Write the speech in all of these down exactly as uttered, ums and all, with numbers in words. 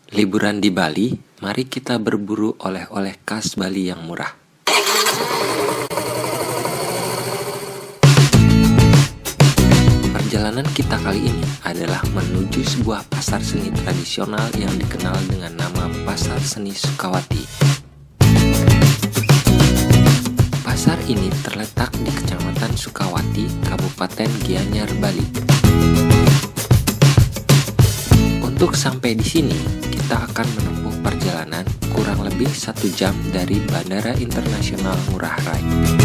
Liburan di Bali, mari kita berburu oleh-oleh khas Bali yang murah. Perjalanan kita kali ini adalah menuju sebuah pasar seni tradisional yang dikenal dengan nama Pasar Seni Sukawati. Pasar ini terletak di Kecamatan Sukawati, Kabupaten Gianyar, Bali. Untuk sampai di sini, kita akan menempuh perjalanan kurang lebih satu jam dari Bandara Internasional Ngurah Rai.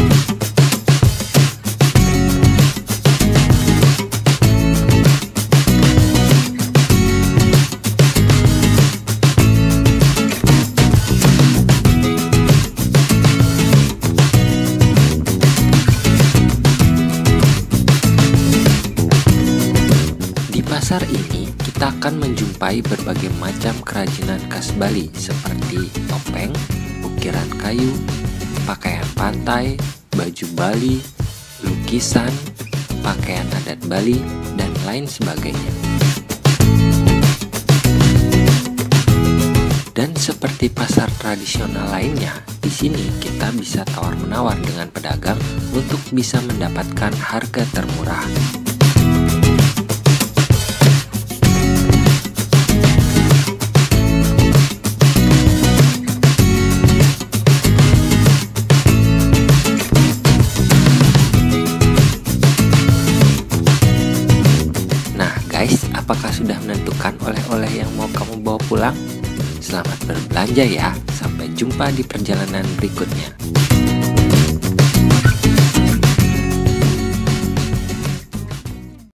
Di pasar ini, kita akan menjumpai berbagai macam kerajinan khas Bali seperti topeng, ukiran kayu, pakaian pantai, baju Bali, lukisan, pakaian adat Bali, dan lain sebagainya. Dan seperti pasar tradisional lainnya, di sini kita bisa tawar-menawar dengan pedagang untuk bisa mendapatkan harga termurah. Guys, apakah sudah menentukan oleh-oleh yang mau kamu bawa pulang? Selamat berbelanja ya, sampai jumpa di perjalanan berikutnya.